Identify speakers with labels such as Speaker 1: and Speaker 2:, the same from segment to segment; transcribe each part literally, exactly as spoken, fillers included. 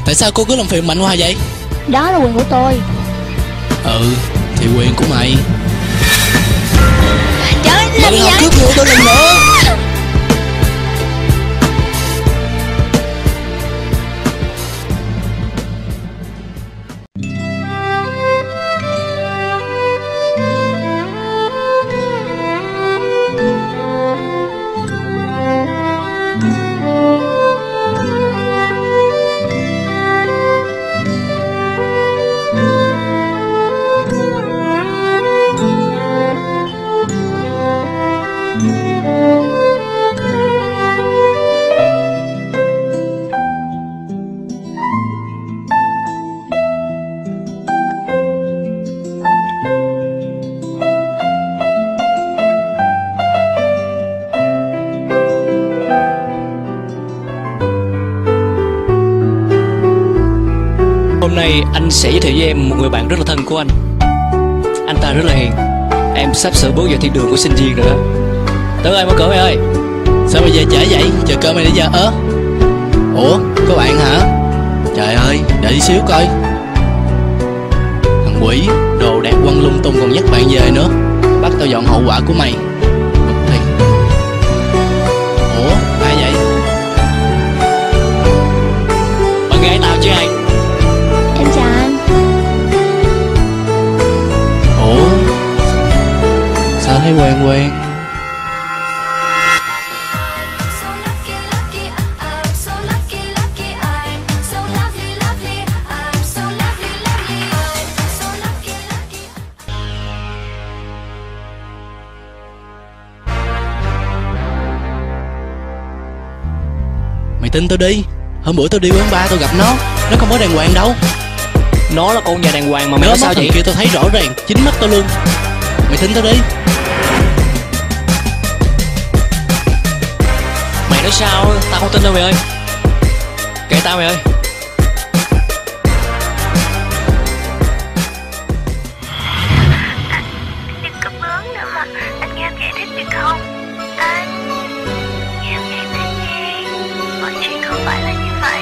Speaker 1: Tại sao cô cứ làm phiền Mạnh Hoa vậy?
Speaker 2: Đó là quyền của tôi.
Speaker 1: Ừ, thì quyền của mày.
Speaker 2: Trời ơi, làm gì vậy?
Speaker 1: Cướp người của tôi lần nữa.
Speaker 3: Hôm nay anh sẽ giới thiệu với em một người bạn rất là thân của anh. Anh ta rất là hiền. Em sắp sửa bước vào thiên đường của sinh viên rồi đó. Tớ ơi, mở cửa mày ơi.
Speaker 1: Sao bây giờ trễ vậy? Chờ cơm mày đến giờ ớ. Ủa, có bạn hả? Trời ơi, đợi đi xíu coi. Thằng quỷ, đồ đạc quăng lung tung còn dắt bạn về nữa. Bắt tao dọn hậu quả của mày. Bực thiệt. Ủa, ai vậy?
Speaker 3: Bạn gái tao chứ ai.
Speaker 2: Em chào anh.
Speaker 1: Ủa, sao thấy quen quen? Mày tin tao đi. Hôm bữa tao đi quán bar tao gặp nó. Nó không có đàng hoàng đâu.
Speaker 3: Nó là con nhà đàng hoàng mà mày
Speaker 1: Nó
Speaker 3: nói sao vậy?
Speaker 1: kia tao thấy rõ ràng, chính mắt tao luôn. Mày tin tao đi.
Speaker 3: Mày nói sao? Tao không tin đâu mày ơi. Kệ tao mày ơi.
Speaker 4: Đừng có bướng nữa mà. Anh nghe em giải thích được không? Anh nghe em giải thích đi. Mọi chuyện không phải là như vậy.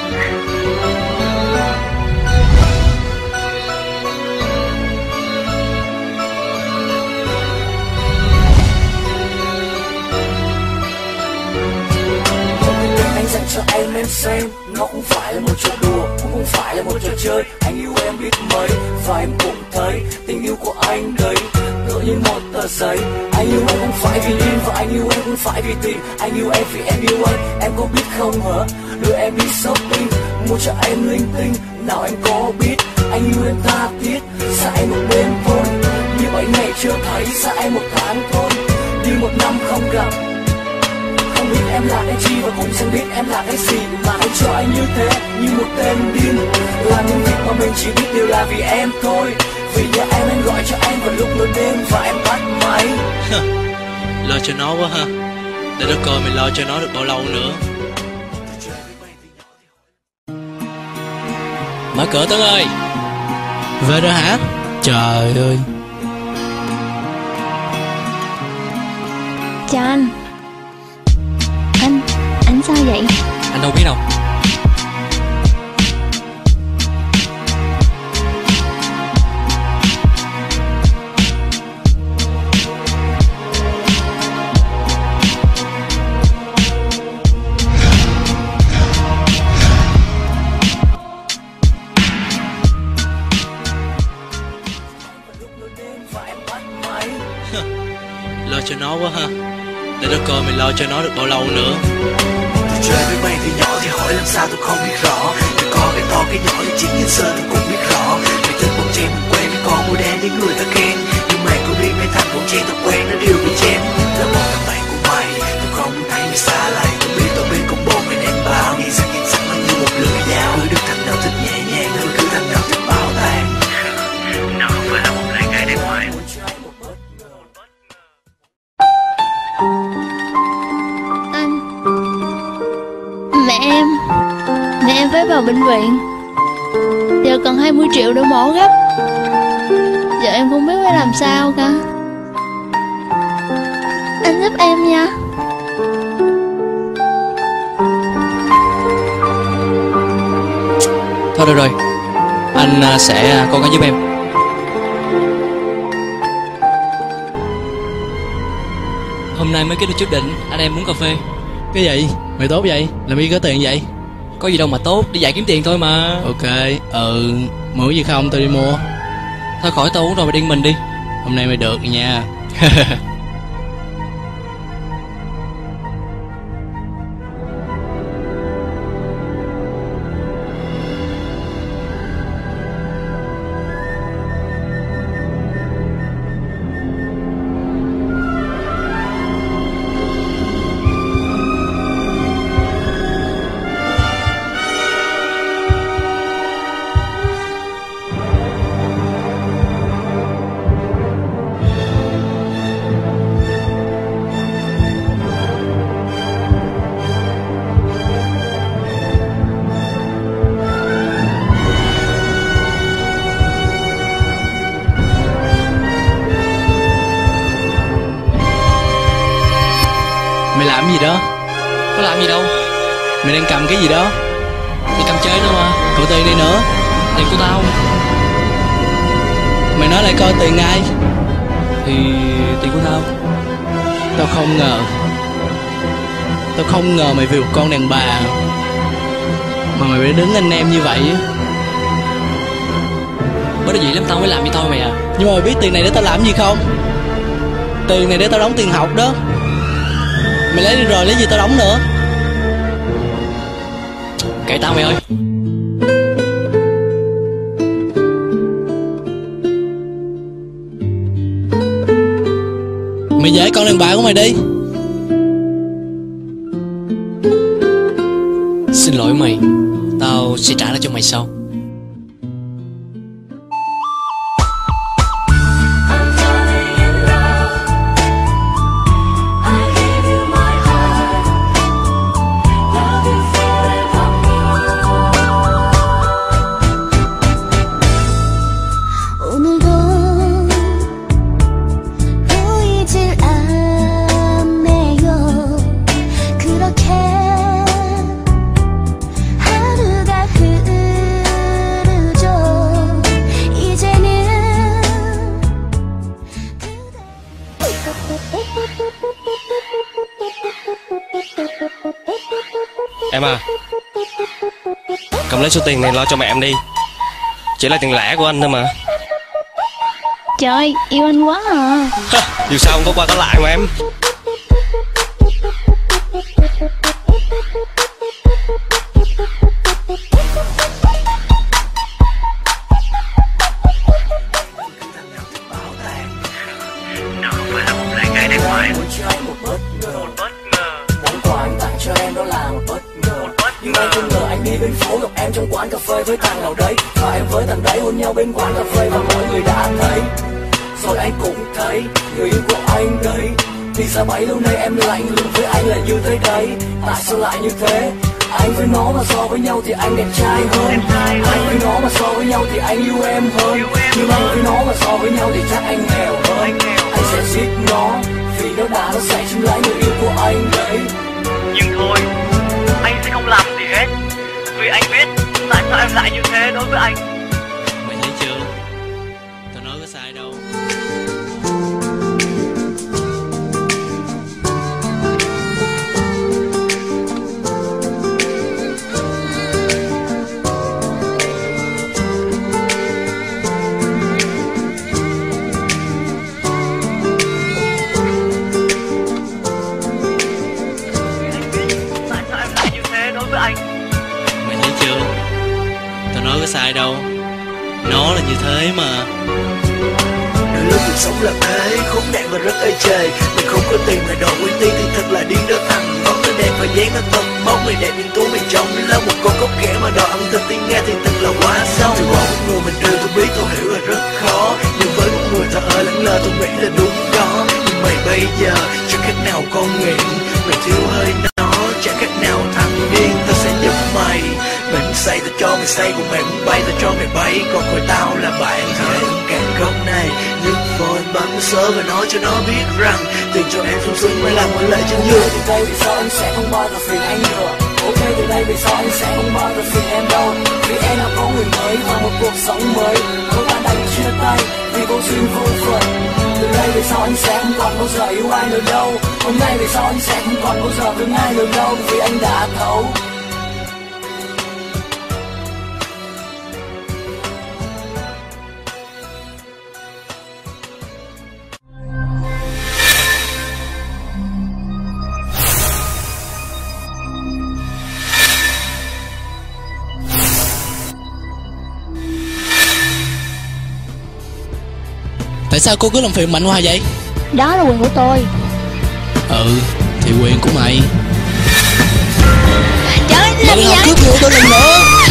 Speaker 5: Anh dành cho em em xem, nó không phải là một trò đùa, cũng không phải là một trò chơi. Anh yêu em biết mấy, và em cũng thấy tình yêu của anh đấy tựa như một tờ giấy. Anh yêu em không phải vì in, và anh yêu em không phải vì tiền. Anh yêu em vì em yêu anh, em có biết không hả? Đưa em đi shopping, mua cho em linh tinh, nào em có biết anh yêu em tha thiết. Xa em một đêm thôi, như bảy ngày chưa thấy. Xa em một tháng thôi, đi một năm không gặp. Không biết em là cái chi và cũng chẳng biết em là cái gì, mà anh cho anh như thế, như một tên điên. Làm những việc mà mình chỉ biết đều là vì em thôi. Vì nhớ em anh gọi cho anh vào lúc nửa đêm và em bắt máy.
Speaker 1: Lo cho nó quá ha. Để nó coi mày lo cho nó được bao lâu nữa.
Speaker 3: Mở cửa Tấn ơi.
Speaker 1: Về rồi hả? Trời ơi.
Speaker 2: Chào anh. Anh, anh sao vậy?
Speaker 3: Anh đâu biết đâu.
Speaker 1: Lo cho nó quá ha. Để nó coi mày lo cho nó được bao lâu nữa.
Speaker 5: Tôi chơi với mày từ nhỏ thì hỏi làm sao tôi không biết rõ. Tôi có cái to cái nhỏ thì chỉ nhìn sơ tôi cũng biết rõ. Mày thích bông chen mình quen với con màu đen để người ta khen. Nhưng mày có biết mấy thằng bông chen tao quen nó đều bị chém. Là một thằng bạn của mày, tôi không thấy mày xa lầy. Tôi biết tao bên con bông mày ném bao. Nhìn sắc nhìn sắc nó như một lưỡi dao. Cứ được thằng nào thích nhẹ nhàng, cứ cứ thằng nào thích bảo tàng. Nó không phải là một lời ngay để ngoài.
Speaker 2: Anh, mẹ em Mẹ em phải vào bệnh viện. Giờ cần hai mươi triệu để mổ gấp. Giờ em không biết phải làm sao cả. Anh giúp em nha.
Speaker 3: Thôi được rồi, anh à, sẽ cố gắng giúp em. Hôm nay mới kết được chút đỉnh, anh em muốn cà phê.
Speaker 1: Cái gì? Mày tốt vậy? Làm gì có tiền vậy?
Speaker 3: Có gì đâu mà tốt, đi dạy kiếm tiền thôi mà.
Speaker 1: Ok, ừ, mua gì không tôi đi mua.
Speaker 3: Thôi khỏi tao uống rồi, mày điên mình đi.
Speaker 1: Hôm nay mày được nha. Mày làm gì đó?
Speaker 3: Có làm gì đâu.
Speaker 1: Mày đang cầm cái gì đó?
Speaker 3: Đi cầm chơi thôi mà.
Speaker 1: Cậu tiền đi nữa.
Speaker 3: Tiền của tao.
Speaker 1: Mày nói lại coi tiền ai?
Speaker 3: Thì tiền của tao.
Speaker 1: Tao không ngờ Tao không ngờ mày vì một con đàn bà mà mày phải đứng anh em như vậy á.
Speaker 3: Bớt nói gì lắm, tao mới làm như tao mày à.
Speaker 1: Nhưng mà mày biết tiền này để tao làm gì không? Tiền này để tao đóng tiền học đó. Mày lấy đi rồi lấy gì tao đóng nữa?
Speaker 3: Kệ tao mày ơi.
Speaker 1: Mày về con đàn bà của mày đi.
Speaker 3: Xin lỗi mày, tao sẽ trả lại cho mày sau.
Speaker 6: Em à, cầm lấy số tiền này lo cho mẹ em đi. Chỉ là tiền lẻ của anh thôi mà.
Speaker 2: Trời, yêu anh quá à.
Speaker 6: Dù sao không có qua có lại mà em.
Speaker 5: Nó không phải là một lời ngại đẹp ngoài. Muốn cho anh một bất ngờ, một bất ngờ. Món quà anh tặng cho em đó là một bất ngờ, một bất nhưng anh không ngờ anh đi bên phố gặp em trong quán cà phê với thằng nào đấy, và em với thằng đấy hôn nhau bên quán cà phê và mọi người đã thấy. Rồi anh cũng thấy người yêu của anh đây. Vì sao bấy lâu nay em lạnh lùng với anh là như thế đấy? Tại sao lại như thế? Anh với nó mà so với nhau thì anh đẹp trai hơn. Anh với nó mà so với nhau thì anh yêu em hơn. Nhưng anh với nó mà so với nhau thì chắc anh nghèo hơn. Anh sẽ giết nó vì nó đã nó sẽ chiếm lấy người yêu của anh đấy.
Speaker 7: Nhưng thôi, anh sẽ không làm gì hết. Vì anh biết tại sao em lại như thế đối với anh.
Speaker 1: Mày thấy chưa? Tao nói có sai đâu. Mày thấy chưa? Tao nói có sai đâu. Nó là như thế mà.
Speaker 5: Đôi lúc cuộc sống là thế, khốn nạn và rất ê chề. Mình không có tiền mà đòi uy tín thì thật là điên đó thằng. Ngón nó đẹp và dáng nó thật bóng. Mày đẹp nhưng tú mày trông là một con cóc ghẻ mà đòi ăn thật tiếng nghe thì thật là quá xấu. Từ bỏ một người mình yêu tôi biết tôi hiểu là rất khó. Nhưng với một người thờ ơ lắng lơ tôi nghĩ là đúng đó. Nhưng mày bây giờ chẳng khác nào con nghiện. Mày thiếu hơi nó chẳng khác nào thằng điên. Tao sẽ giúp mày. Mày muốn say tao cho mày say, còn mày muốn bay tao cho mày bay. Còn coi tao là bạn thì hãy uống cạn cốc này. Nước vội bấm sớ và nói cho nó biết rằng tiền cho em sung sướng mới làm mọi lệ chân dưa. Từ đây về sau anh sẽ không bao giờ phiền anh nữa. Ok từ đây về sau anh sẽ không bao giờ phiền em đâu. Vì em là con thấy vào một cuộc sống mới. Tôi ta đành chia tay vì vô duyên vô phận. Từ nay về sau anh sẽ không còn bao giờ yêu ai nữa đâu. Hôm nay về sau anh sẽ không còn bao giờ thương ai nữa đâu, vì anh đã thấu.
Speaker 1: Tại sao cô cứ làm phiền Mạnh hoài vậy?
Speaker 2: Đó là quyền của tôi.
Speaker 1: Ừ, thì quyền của mày.
Speaker 2: Trời ơi, làm
Speaker 1: Mày
Speaker 2: gì
Speaker 1: học
Speaker 2: vậy?
Speaker 1: cướp người của tôi lần nữa.